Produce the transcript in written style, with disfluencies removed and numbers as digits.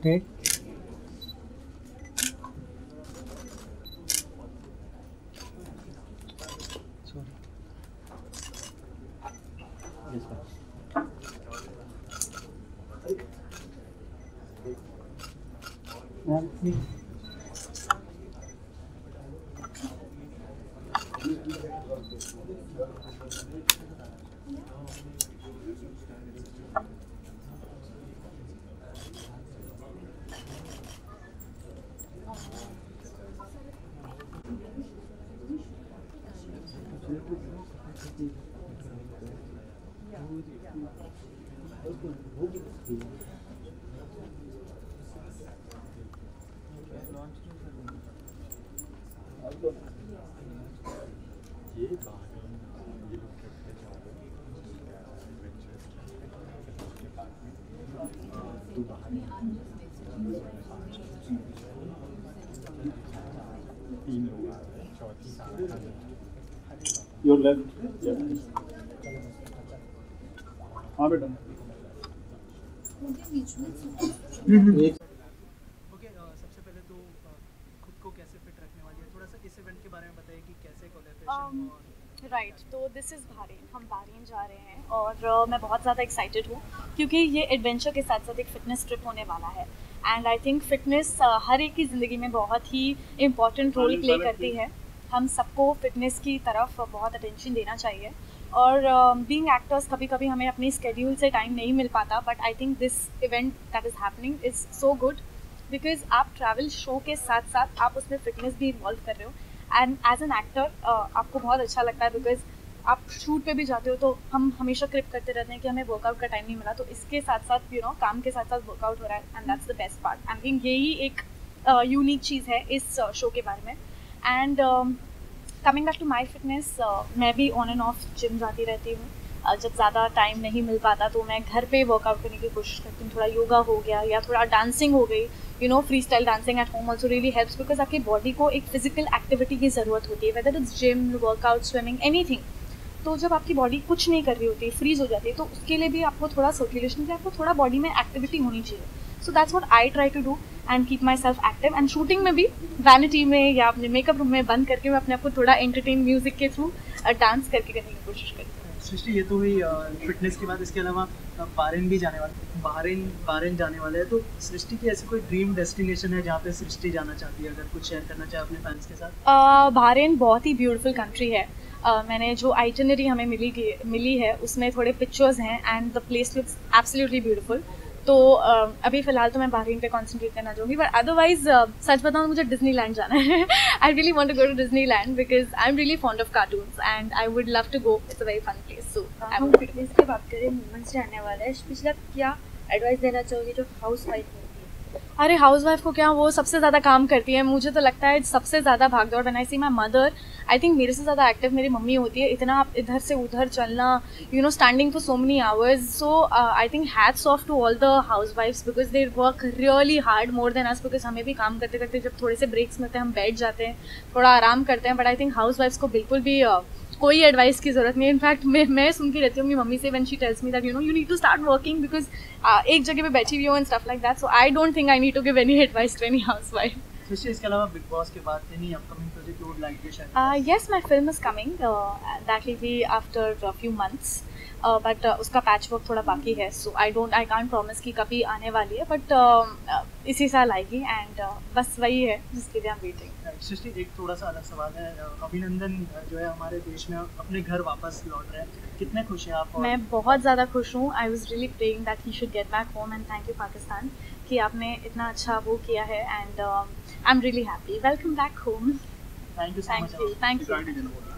Take your left हाँ बेटा okay, सबसे पहले तो खुद को कैसे फिट रखने वाली है, थोड़ा सा इस इवेंट के बारे में बताइए कि कैसे कोलैबोरेशन और राइट तो दिस इज़ बहरीन, हम बहरीन जा रहे हैं और मैं बहुत ज़्यादा एक्साइटेड हूँ क्योंकि ये एडवेंचर के साथ साथ एक फ़िटनेस ट्रिप होने वाला है एंड आई थिंक फ़िटनेस हर एक की ज़िंदगी में बहुत ही इम्पॉर्टेंट रोल प्ले करती है। हम सबको फ़िटनेस की तरफ बहुत अटेंशन देना चाहिए और बीइंग एक्टर्स कभी कभी हमें अपनी स्केड्यूल से टाइम नहीं मिल पाता, but I think this event that is happening is so good because आप ट्रैवल शो के साथ साथ आप उसमें फ़िटनेस भी इन्वॉल्व कर रहे हो एंड एज एन एक्टर आपको बहुत अच्छा लगता है बिकॉज आप शूट पे भी जाते हो तो हम हमेशा क्रिप करते रहते हैं कि हमें वर्कआउट का टाइम नहीं मिला, तो इसके साथ साथ काम के साथ साथ वर्कआउट हो रहा है and that's the best part. I think यही एक यूनिक चीज़ है इस शो के बारे में। And coming back to my fitness, मैं भी ऑन एंड ऑफ जिम जाती रहती हूँ। जब ज़्यादा टाइम नहीं मिल पाता तो मैं घर पे वर्कआउट करने की कोशिश करती हूँ। थोड़ा योगा हो गया या थोड़ा डांसिंग हो गई, freestyle dancing at home also really helps because आपकी बॉडी को एक फिजिकल एक्टिविटी की ज़रूरत होती है, whether it's gym, workout, swimming, anything. तो जब आपकी बॉडी कुछ नहीं कर रही होती, फ्रीज हो जाती है, तो उसके लिए भी आपको थोड़ा सर्कुलेशन के लिए आपको थोड़ा बॉडी में एक्टिविटी होनी चाहिए। So that's what I try to do and keep myself active. And shooting में भी वैनिटी में या अपने मेकअप रूम में बंद करके मैं अपने आप को थोड़ा एंटरटेन म्यूजिक के थ्रू डांस करके करने की कोशिश करती हूँ। सृष्टि, ये तो हुई फिटनेस की बात। इसके अलावा बहरीन भी जाने वाले बहरीन जाने वाले हैं, तो सृष्टि की ऐसी कोई ड्रीम डेस्टिनेशन है जहाँ पे सृष्टि जाना चाहती है, अगर कुछ शेयर करना चाहे अपने फैंस के साथ? बहरीन बहुत ही ब्यूटीफुल कंट्री है। मैंने जो आइटनरी हमें मिली है उसमें थोड़े पिक्चर्स हैं and the place looks absolutely beautiful. तो अभी फ़िलहाल तो मैं बहरीन पे कॉन्सेंट्रेट करना चाहूँगी, बट अदरवाइज सच बताऊँ मुझे डिज्नीलैंड जाना है। I really want to go to Disneyland because I am really fond of cartoons and I would love to go. It's a very fun place. So हम fitness की बात करें, मूवमेंट्स रहने वाला है, पिछला क्या एडवाइस देना चाहोगे जो हाउस वाइफ होती है? अरे हाउस वाइफ को क्या, वो सबसे ज़्यादा काम करती है। मुझे तो लगता है सबसे ज़्यादा भागदौड़। When I see my mother, I think मेरे से ज़्यादा एक्टिव मेरी मम्मी होती है। इतना आप इधर से उधर चलना, standing for so many hours. So I think hats off to all the हाउस वाइफ्स because they work really hard more than us, because हमें भी काम करते करते जब थोड़े से ब्रेक्स मिलते हैं हम बैठ जाते हैं, थोड़ा आराम करते हैं। बट आई थिंक हाउस वाइफ्स को बिल्कुल भी कोई एडवाइस की ज़रूरत नहीं है। इनफैक्ट मैं सुनती रहती हूँ अपनी मम्मी से when she tells me that you need to start working because एक जगह पे बैठी हुई हो and stuff like that. So I don't think I need to give any advice to any housewife. Srishti, इसके अलावा बिग बॉस के बाद any upcoming project you would like to share? Yes, my film is coming. That will be after a few months. But उसका patch work थोड़ा बाकी है, सो I can't promise कि कभी आने वाली है, बट इसी साल आएगी एंड बस वही है जिसके लिए हम वेटिंग। सृष्टि, एक थोड़ा सा अलग सवाल है। अभिनंदन जो है हमारे देश में अपने घर वापस लौट रहे हैं, कितने खुश हैं आप? मैं बहुत ज़्यादा खुश हूँ। I was really praying that he should get back home and thank you Pakistan कि आपने इतना अच्छा वो किया है and I am really happy. Welcome back home. Thank you so much. Thank you.